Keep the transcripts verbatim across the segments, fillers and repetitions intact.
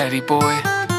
Daddy boy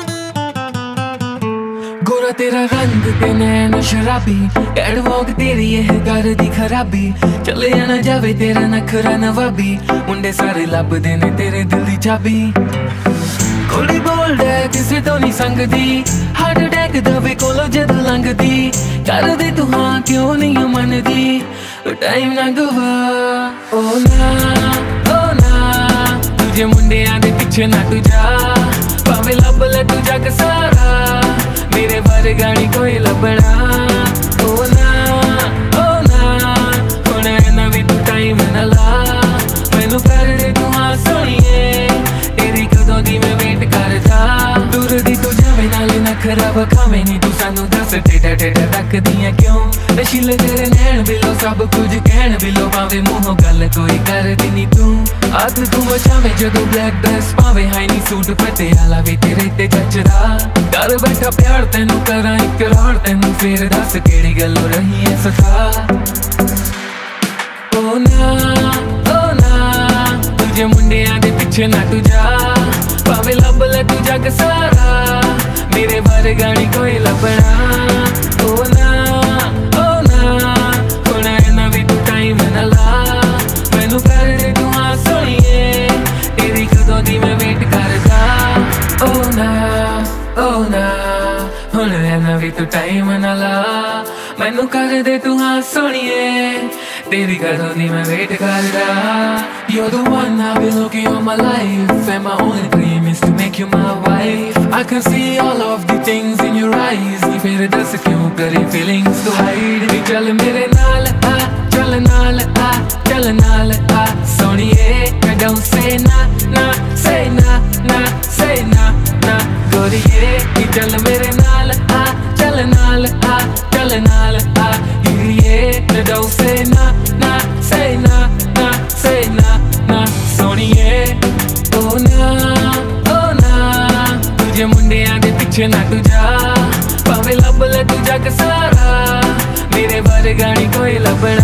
गोरा तेरा रंग ते नैन शराबी कैटवॉक तेरी यह घर दी खराबी चले ना जावे तेरा नखरा नवाबी मुंडे सारे लभदे ने तेरे दिल दी चाबी कोली बोल्ड है किसे तो नहीं संगदी हार्ट अटैक दवे कोलो जद लंघदी कर दे तू हाँ क्यों नहीं मनदी टाइम ना गवा ओ ना ओ ना तुझे मुंडे आदे पीछे ना तू जा पावे लब ले तू जग सारा मेरे बारे गाड़ी कोई लबना ओ ना ओ ना होने ना भी तू टाइम ना ला मैनू कर दे तू हाँ सोनिए तेरी कदों दी मैं वेट कर जा दूर दी तू जावे नाले ना खराब खावे नहीं तू सानू दस टेढ़ा टेढ़ा रखदी है क्यों नशीले तेरे नैन बिलो सब कुछ कहन बिलो पावे मुंहों गल कोई करदी नहीं तू आद तू मचावे जदों ब्लैक ड्रेस पावे हाई नी सूट पते आला वे तेरे ते जचदा डर बैठा प्यार तेनू करा इकरार तेनू फिर दस केड़ी गल्लों रही है सखा ओ ना ओ ना तुझे मुंडियां दे पीछे ना तू जा पावे लब ले तू जग सारा मेरे बारे गाड़ी कोई लबना ओ ना ओ ना होना है ना भी तू टाइम ना ला मैनू कर दे तू हाँ सोनिए तेरी कदों दी मैं वेट करदा ओ ना ओ ना होना है ना भी तू टाइम ना ला मैनू कर दे तू हाँ सोनिए तेरी कदों दी मैं वेट करदा You're the one I've been looking all my life and my only dream is to make you my wife I can see all of the things in your eyes नी फिर दस क्यों करे feelings to hide नी चल मेरे नाल आ चल नाल आ चल नाल आ सोनिए I don't say ना ना say ना ना say ना ना गोरिए नी चल मेरे नाल आ चल नाल आ चल नाल आ हीरिए I don't say ना ना say ना ना say ना ना सोनिए ओ ना ओ ना तुझे मुंडियां दे पीछे ना तू जा पावे लब ले तू जग सारा मेरे बारे गाड़ी कोई लबना